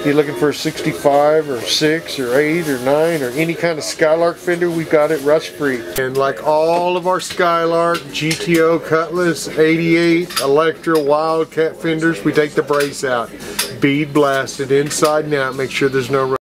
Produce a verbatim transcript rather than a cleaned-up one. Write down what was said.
you're looking for a sixty-five or six or eight or nine or any kind of Skylark fender, we've got it rust free. And like all of our Skylark, G T O, Cutlass, eighty-eight, Electra, Wildcat fenders, we take the brace out. Bead blasted inside and out, make sure there's no